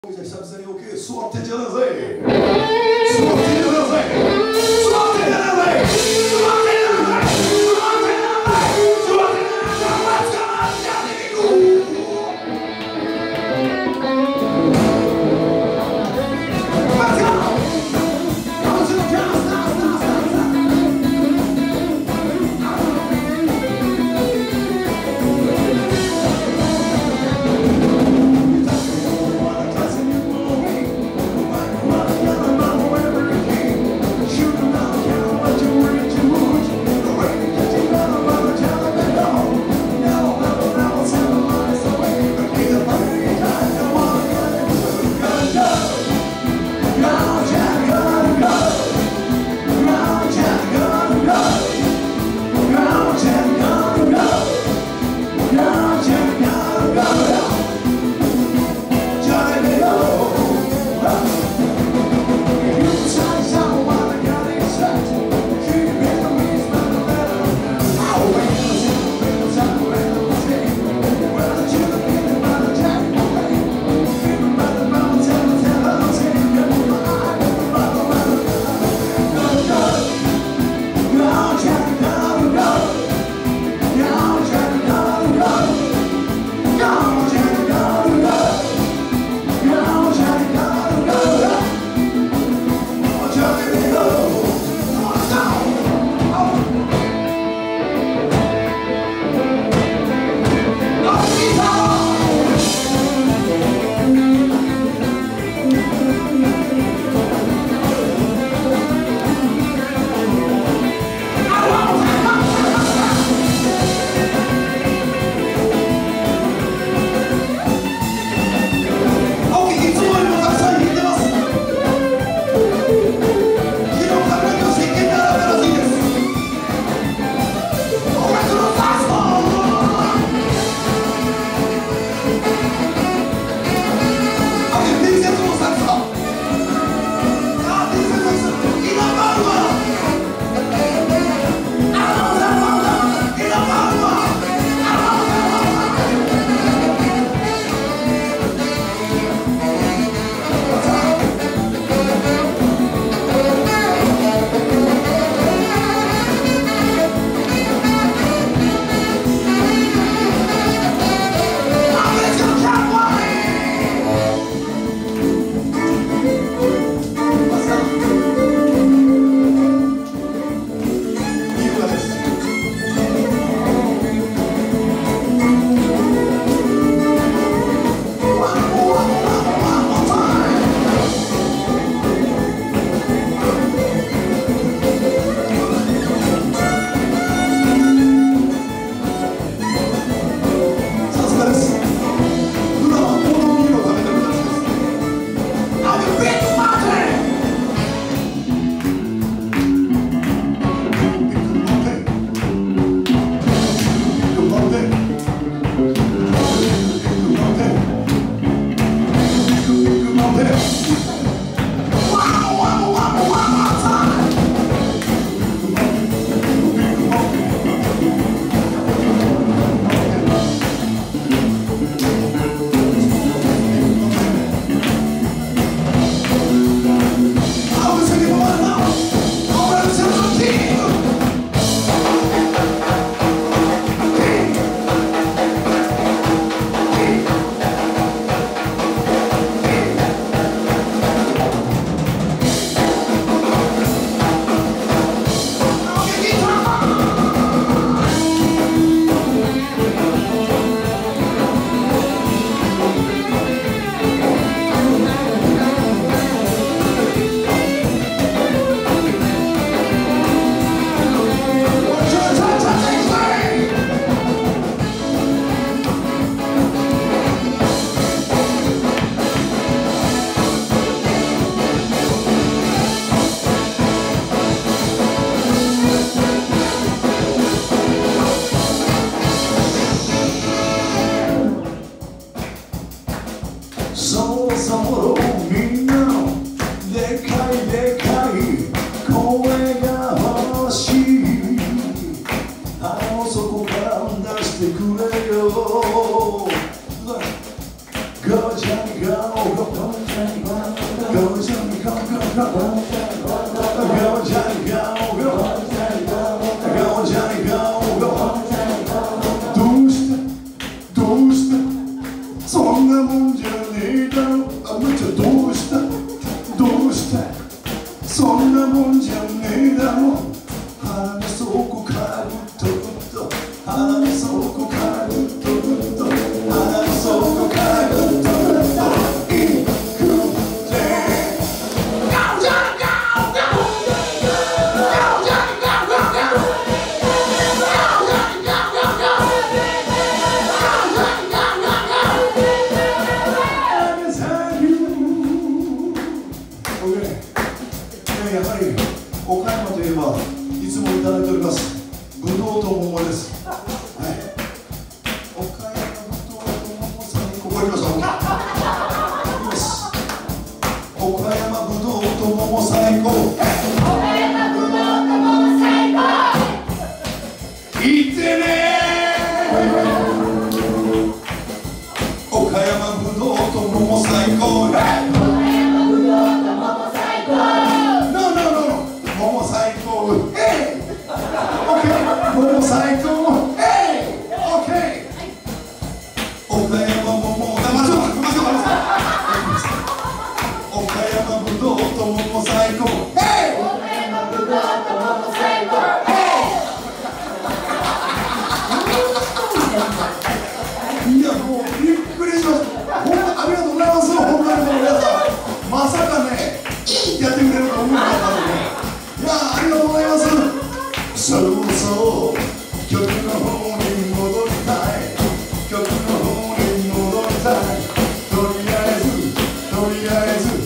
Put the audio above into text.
久々に OK 座ってんじゃねえぜ座ってんじゃねえぜ座ってんじゃねえぜ座ってんじゃねえぜ座ってんじゃねえぜ座ってんじゃねえぜ座ってんじゃねえぜ Go, Johnny, go. つもいただいております。ぶどうと桃です。はい。岡山ぶどうと桃最高。ここ行きましょう。行きます。岡山ぶどうと桃最高。岡山ぶどうと桃最高。行ってねー。岡山ぶどうと桃最高。岡山ぶどうと桃最高。No no no桃最高。桃最高。岡山桃岡山ぶどうと桃最高。岡山ぶどうと桃最高。いやもうびっくりしました。ほんまありがとうございます。本当に皆さんまさかねやってくれると思うなかったので、いやありがとうございます。そうそう曲の方に戻りたい。曲の方に戻りたい。とりあえず